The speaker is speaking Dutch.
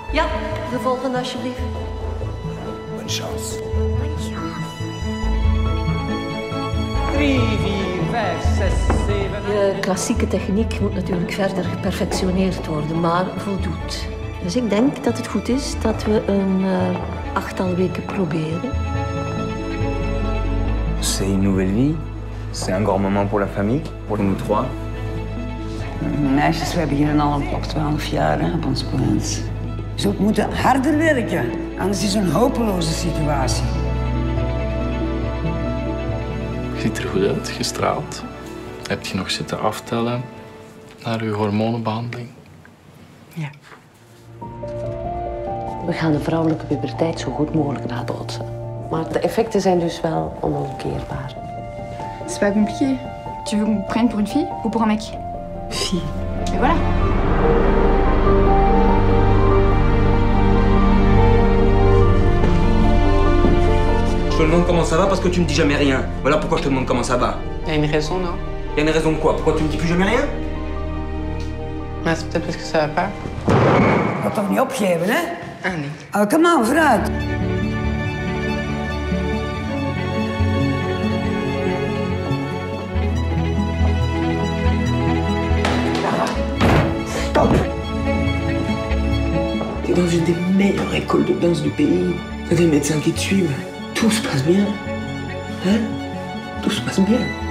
Ja, de volgende alsjeblieft. Bonne chance. 3, 4, 5, 6, 7... De klassieke techniek moet natuurlijk verder geperfectioneerd worden, maar voldoet. Dus ik denk dat het goed is dat we een 8-tal weken proberen. C'est une nouvelle vie. C'est un grand moment pour la famille, pour nous trois. Meisjes, we beginnen al op 12 jaar hè, op ons point. Je zult moeten harder werken, anders is het een hopeloze situatie. Je ziet er goed uit, gestraald. Heb je nog zitten aftellen naar je hormonenbehandeling? Ja. We gaan de vrouwelijke puberteit zo goed mogelijk nabootsen. Maar de effecten zijn dus wel onomkeerbaar. C'est pas compliqué. Tu veux qu'on prenne pour une fille ou pour un mec? Fille. Et voilà. Je te demande comment ça va parce que tu me dis jamais rien. Voilà pourquoi je te demande comment ça va. Il y a une raison, non? Il y a une raison de quoi? Pourquoi tu me dis plus jamais rien? Ah, c'est peut-être parce que ça va pas. Ga toch niet opgeven, hè? Ah, nee. Oh, kom aan, vooruit. Stop! T'es dans une des meilleures écoles de danse du pays. T'as des médecins qui te suivent. Tout se passe bien. Hein? Tout se passe bien.